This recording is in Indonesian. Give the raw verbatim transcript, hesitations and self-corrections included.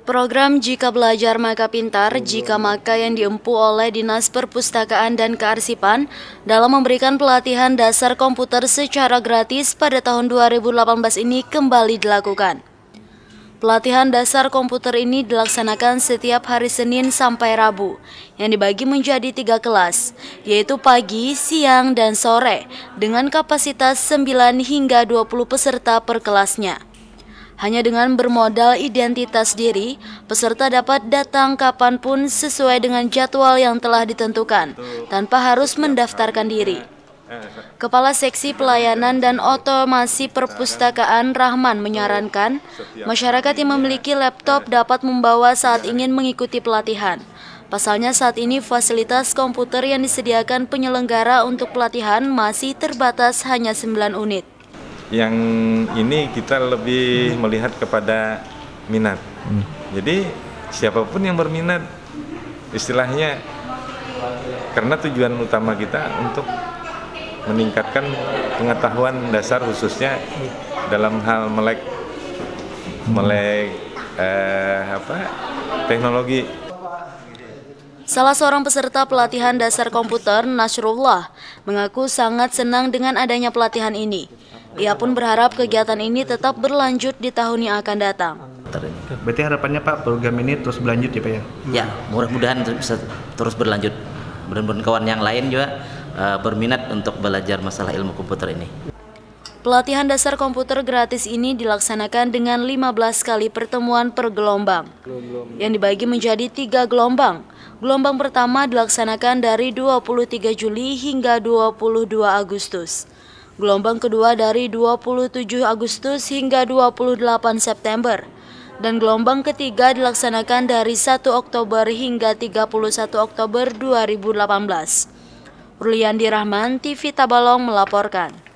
Program Jika Belajar Maka Pintar, Jika Maka yang diempu oleh Dinas Perpustakaan dan Kearsipan dalam memberikan pelatihan dasar komputer secara gratis pada tahun dua ribu delapan belas ini kembali dilakukan. Pelatihan dasar komputer ini dilaksanakan setiap hari Senin sampai Rabu, yang dibagi menjadi tiga kelas, yaitu pagi, siang, dan sore, dengan kapasitas sembilan hingga dua puluh peserta per kelasnya. Hanya dengan bermodal identitas diri, peserta dapat datang kapanpun sesuai dengan jadwal yang telah ditentukan, tanpa harus mendaftarkan diri. Kepala Seksi Pelayanan dan Otomasi Perpustakaan Rahman menyarankan, masyarakat yang memiliki laptop dapat membawa saat ingin mengikuti pelatihan. Pasalnya saat ini fasilitas komputer yang disediakan penyelenggara untuk pelatihan masih terbatas hanya sembilan unit. Yang ini kita lebih melihat kepada minat. Hmm. Jadi siapapun yang berminat, istilahnya, karena tujuan utama kita untuk meningkatkan pengetahuan dasar khususnya dalam hal melek melek eh, apa teknologi. Salah seorang peserta pelatihan dasar komputer, Nasrullah, mengaku sangat senang dengan adanya pelatihan ini. Ia pun berharap kegiatan ini tetap berlanjut di tahun yang akan datang. Berarti harapannya Pak, program ini terus berlanjut ya Pak ya? Ya, mudah-mudahan bisa terus berlanjut. Mudah-mudahan kawan yang lain juga uh, berminat untuk belajar masalah ilmu komputer ini. Pelatihan dasar komputer gratis ini dilaksanakan dengan lima belas kali pertemuan per gelombang, yang dibagi menjadi tiga gelombang. Gelombang pertama dilaksanakan dari dua puluh tiga Juli hingga dua puluh dua Agustus. Gelombang kedua dari dua puluh tujuh Agustus hingga dua puluh delapan September. Dan gelombang ketiga dilaksanakan dari satu Oktober hingga tiga puluh satu Oktober dua ribu delapan belas. Ruliandi Rahman, T V Tabalong melaporkan.